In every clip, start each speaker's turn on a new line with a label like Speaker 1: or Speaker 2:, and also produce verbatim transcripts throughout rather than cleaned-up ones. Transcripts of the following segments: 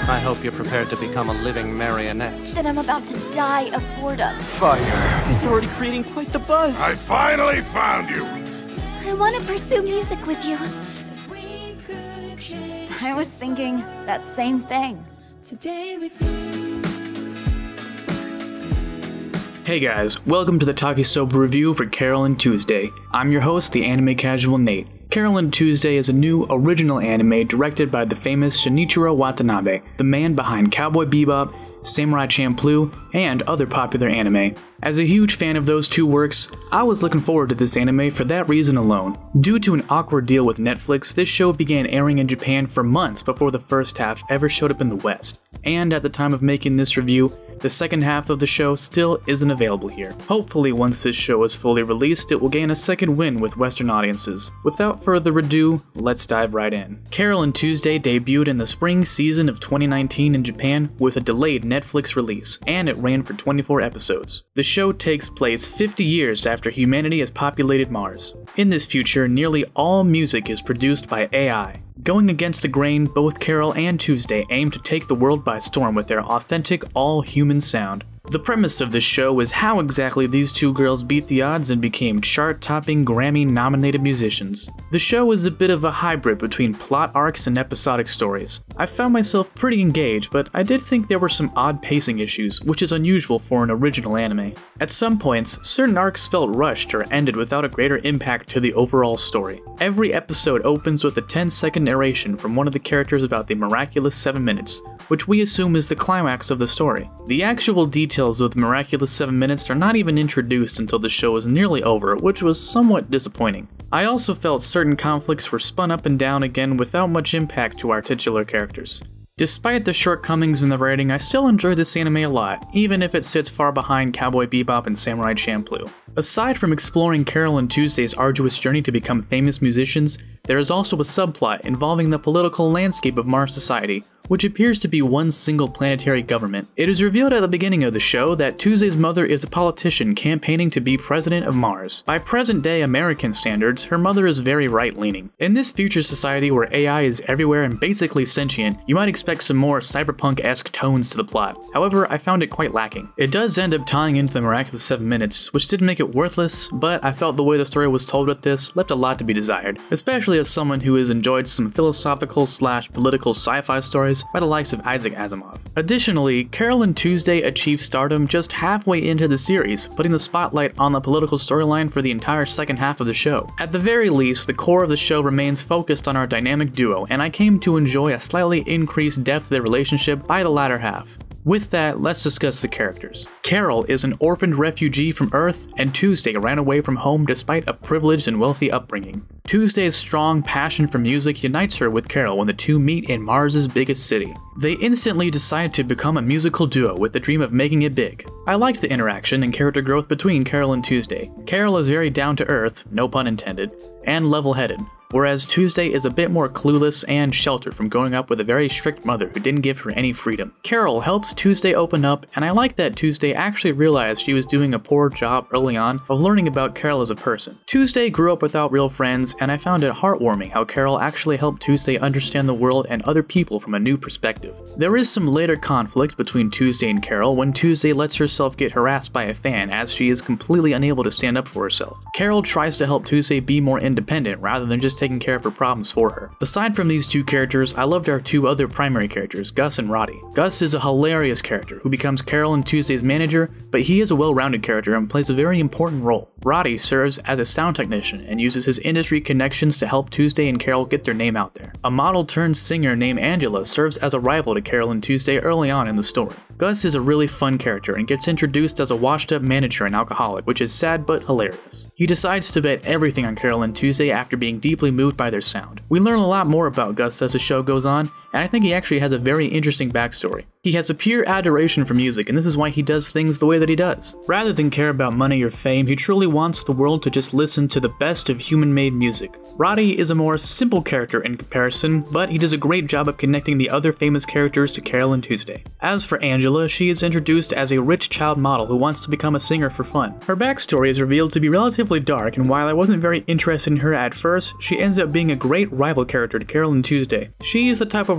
Speaker 1: I hope you're prepared to become a living marionette.
Speaker 2: Then I'm about to die of boredom.
Speaker 3: Fire! It's already creating quite the buzz!
Speaker 4: I finally found you!
Speaker 2: I want to pursue music with you. I was thinking that same thing.
Speaker 5: Today with you.
Speaker 6: Hey guys, welcome to the Takisoba review for Carole and Tuesday. I'm your host, the Anime Casual Nate. Carole and Tuesday is a new, original anime directed by the famous Shinichiro Watanabe, the man behind Cowboy Bebop, Samurai Champloo, and other popular anime. As a huge fan of those two works, I was looking forward to this anime for that reason alone. Due to an awkward deal with Netflix, this show began airing in Japan for months before the first half ever showed up in the West. And at the time of making this review, the second half of the show still isn't available here. Hopefully once this show is fully released, it will gain a second win with Western audiences. Without further ado, let's dive right in. Carole and Tuesday debuted in the spring season of twenty nineteen in Japan with a delayed Netflix release, and it ran for twenty-four episodes. The show takes place fifty years after humanity has populated Mars. In this future, nearly all music is produced by A I. Going against the grain, both Carole and Tuesday aim to take the world by storm with their authentic, all-human sound. The premise of this show is how exactly these two girls beat the odds and became chart-topping, Grammy-nominated musicians. The show is a bit of a hybrid between plot arcs and episodic stories. I found myself pretty engaged, but I did think there were some odd pacing issues, which is unusual for an original anime. At some points, certain arcs felt rushed or ended without a greater impact to the overall story. Every episode opens with a ten second narration from one of the characters about the miraculous seven minutes, which we assume is the climax of the story. The actual details of the miraculous seven minutes are not even introduced until the show is nearly over, which was somewhat disappointing. I also felt certain conflicts were spun up and down again without much impact to our titular characters. Despite the shortcomings in the writing, I still enjoy this anime a lot, even if it sits far behind Cowboy Bebop and Samurai Champloo. Aside from exploring Carole and Tuesday's arduous journey to become famous musicians, there is also a subplot involving the political landscape of Mars society, which appears to be one single planetary government. It is revealed at the beginning of the show that Tuesday's mother is a politician campaigning to be president of Mars. By present-day American standards, her mother is very right-leaning. In this future society where A I is everywhere and basically sentient, you might expect some more cyberpunk-esque tones to the plot. However, I found it quite lacking. It does end up tying into the miraculous seven minutes, which didn't make it worthless, but I felt the way the story was told with this left a lot to be desired, especially as someone who has enjoyed some philosophical slash political sci-fi stories by the likes of Isaac Asimov. Additionally, Carole and Tuesday achieved stardom just halfway into the series, putting the spotlight on the political storyline for the entire second half of the show. At the very least, the core of the show remains focused on our dynamic duo, and I came to enjoy a slightly increased depth of their relationship by the latter half. With that, let's discuss the characters. Carole is an orphaned refugee from Earth, and Tuesday ran away from home despite a privileged and wealthy upbringing. Tuesday's strong passion for music unites her with Carole when the two meet in Mars's biggest city. They instantly decide to become a musical duo with the dream of making it big. I liked the interaction and character growth between Carole and Tuesday. Carole is very down-to-earth, no pun intended, and level-headed, whereas Tuesday is a bit more clueless and sheltered from growing up with a very strict mother who didn't give her any freedom. Carole helps Tuesday open up, and I like that Tuesday actually realized she was doing a poor job early on of learning about Carole as a person. Tuesday grew up without real friends, and I found it heartwarming how Carole actually helped Tuesday understand the world and other people from a new perspective. There is some later conflict between Tuesday and Carole when Tuesday lets herself get harassed by a fan as she is completely unable to stand up for herself. Carole tries to help Tuesday be more independent rather than just taking care of her problems for her. Aside from these two characters, I loved our two other primary characters, Gus and Roddy. Gus is a hilarious character who becomes Carole and Tuesday's manager, but he is a well-rounded character and plays a very important role. Roddy serves as a sound technician and uses his industry connections to help Tuesday and Carole get their name out there. A model-turned-singer named Angela serves as a rival to Carole and Tuesday early on in the story. Gus is a really fun character and gets introduced as a washed-up manager and alcoholic, which is sad but hilarious. He decides to bet everything on Carole and Tuesday after being deeply moved by their sound. We learn a lot more about Gus as the show goes on, and I think he actually has a very interesting backstory. He has a pure adoration for music, and this is why he does things the way that he does. Rather than care about money or fame, he truly wants the world to just listen to the best of human-made music. Roddy is a more simple character in comparison, but he does a great job of connecting the other famous characters to Carole and Tuesday. As for Angela, she is introduced as a rich child model who wants to become a singer for fun. Her backstory is revealed to be relatively dark, and while I wasn't very interested in her at first, she ends up being a great rival character to Carole and Tuesday. She is the type of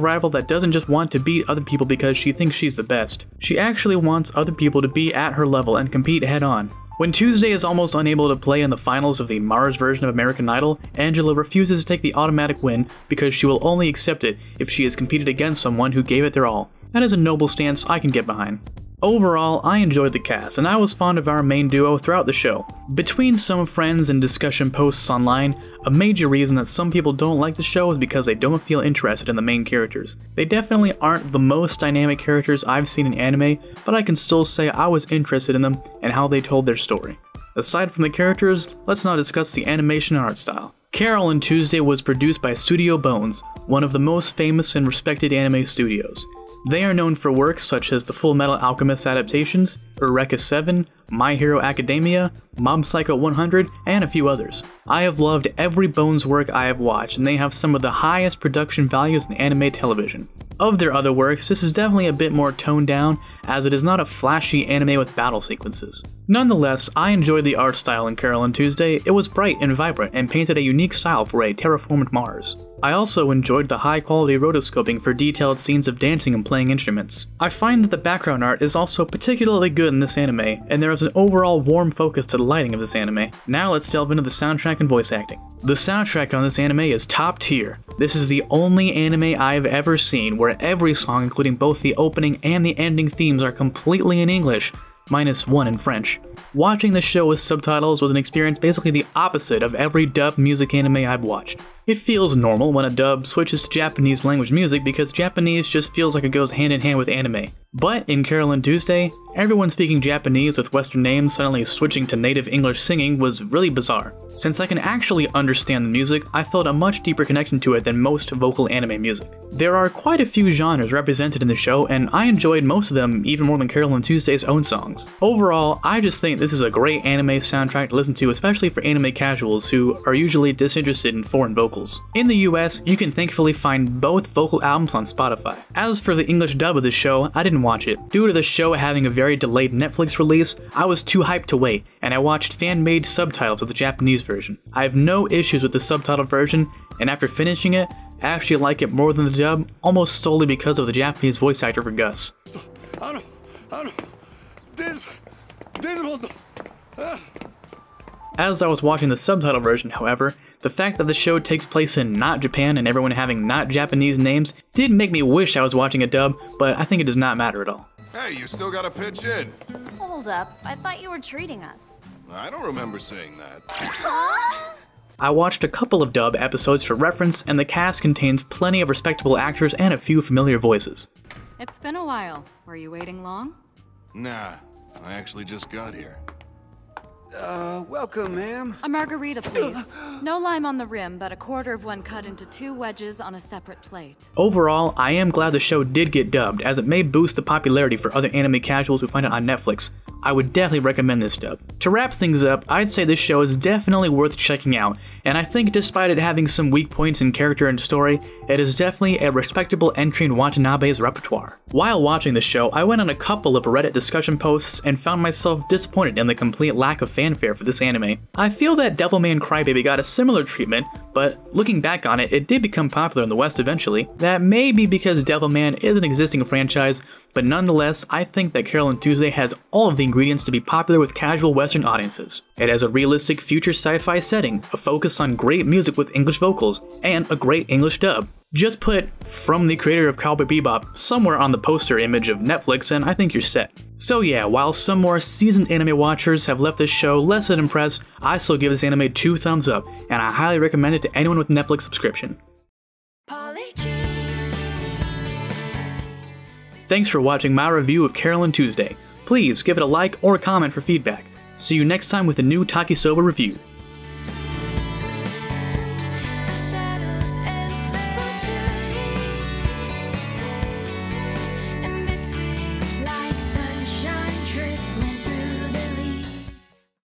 Speaker 6: love rival that doesn't just want to beat other people because she thinks she's the best. She actually wants other people to be at her level and compete head on. When Tuesday is almost unable to play in the finals of the Mars version of American Idol, Angela refuses to take the automatic win because she will only accept it if she has competed against someone who gave it their all. That is a noble stance I can get behind. Overall, I enjoyed the cast, and I was fond of our main duo throughout the show. Between some friends and discussion posts online, a major reason that some people don't like the show is because they don't feel interested in the main characters. They definitely aren't the most dynamic characters I've seen in anime, but I can still say I was interested in them and how they told their story. Aside from the characters, let's now discuss the animation and art style. Carole and Tuesday was produced by Studio Bones, one of the most famous and respected anime studios. They are known for works such as the Full Metal Alchemist adaptations, Eureka seven, My Hero Academia, Mob Psycho one hundred, and a few others. I have loved every Bones work I have watched, and they have some of the highest production values in anime television. Of their other works, this is definitely a bit more toned down, as it is not a flashy anime with battle sequences. Nonetheless, I enjoyed the art style in Carole and Tuesday. It was bright and vibrant and painted a unique style for a terraformed Mars. I also enjoyed the high quality rotoscoping for detailed scenes of dancing and playing instruments. I find that the background art is also particularly good in this anime, and there is an overall warm focus to the lighting of this anime. Now let's delve into the soundtrack and voice acting. The soundtrack on this anime is top tier. This is the only anime I've ever seen where every song, including both the opening and the ending themes, are completely in English, minus one in French. Watching the show with subtitles was an experience basically the opposite of every dubbed music anime I've watched. It feels normal when a dub switches to Japanese language music because Japanese just feels like it goes hand in hand with anime. But in Carole and Tuesday, everyone speaking Japanese with Western names suddenly switching to native English singing was really bizarre. Since I can actually understand the music, I felt a much deeper connection to it than most vocal anime music. There are quite a few genres represented in the show, and I enjoyed most of them even more than Carole and Tuesday's own songs. Overall, I just think this is a great anime soundtrack to listen to, especially for anime casuals who are usually disinterested in foreign vocals. In the U S, you can thankfully find both vocal albums on Spotify. As for the English dub of the show, I didn't watch it. Due to the show having a very delayed Netflix release, I was too hyped to wait, and I watched fan-made subtitles of the Japanese version. I have no issues with the subtitled version, and after finishing it, I actually like it more than the dub, almost solely because of the Japanese voice actor for Gus. As I was watching the subtitle version, however, the fact that the show takes place in not Japan and everyone having not Japanese names did make me wish I was watching a dub, but I think it does not matter at all.
Speaker 4: Hey, you still gotta pitch in.
Speaker 2: Hold up, I thought you were treating us.
Speaker 4: I don't remember saying that.
Speaker 2: Huh?
Speaker 6: I watched a couple of dub episodes for reference, and the cast contains plenty of respectable actors and a few familiar voices.
Speaker 7: It's been a while. Were you waiting long?
Speaker 4: Nah, I actually just got here.
Speaker 3: Uh, welcome, ma'am.
Speaker 7: A margarita, please. No lime on the rim, but a quarter of one cut into two wedges on a separate plate.
Speaker 6: Overall, I am glad the show did get dubbed, as it may boost the popularity for other anime casuals who find it on Netflix. I would definitely recommend this dub. To wrap things up, I'd say this show is definitely worth checking out, and I think despite it having some weak points in character and story, it is definitely a respectable entry in Watanabe's repertoire. While watching the show, I went on a couple of Reddit discussion posts and found myself disappointed in the complete lack of fanfare for this anime. I feel that Devilman Crybaby got a similar treatment, but looking back on it, it did become popular in the West eventually. That may be because Devilman is an existing franchise, but nonetheless, I think that Carole and Tuesday has all of the ingredients to be popular with casual Western audiences. It has a realistic future sci-fi setting, a focus on great music with English vocals, and a great English dub. Just put "from the creator of Cowboy Bebop" somewhere on the poster image of Netflix and I think you're set. So yeah, while some more seasoned anime watchers have left this show less than impressed, I still give this anime two thumbs up, and I highly recommend it to anyone with a Netflix subscription. Thanks for watching my review of Carole and Tuesday. Please give it a like or comment for feedback. See you next time with a new Takisoba review.